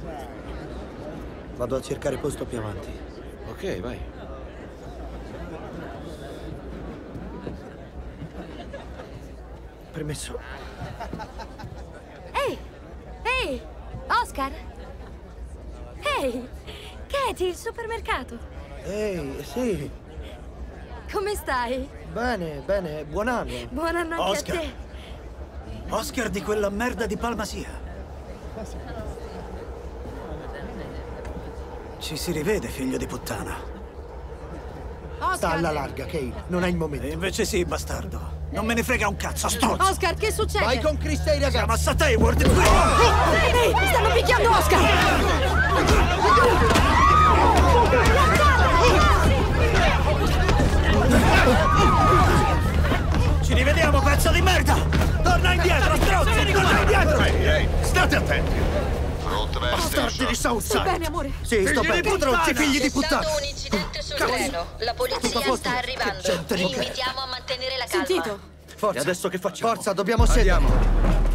Vado a cercare posto più avanti. Ok, vai. Permesso. Ehi! Ehi! Oscar! Ehi! Katie, il supermercato! Ehi, sì. Come stai? Bene, bene. Buon anno. Buon anno anche Oscar. a te! Oscar di quella merda di Palmasia. Ci si rivede, figlio di puttana. Sta alla larga, Kay. Non hai il E momento. invece sì, bastardo. Non me ne frega un cazzo, strozzo. Oscar, che succede? Vai con Chris e i ragazzi. Chiama Hayward. Ehi, stanno picchiando Oscar! Ci rivediamo, pezzo di merda! Torna indietro, strozzo! Torna indietro! Ehi, state attenti! Bastardi di Southside! Bene, amore. Sì, sto bene. Stronzi, figli di C'è puttana! stato un incidente sul treno. La polizia sta arrivando. gente Vi di merda. invitiamo a mantenere la calma. Sentito? Forza. E adesso che facciamo? Forza, dobbiamo scendere. Andiamo.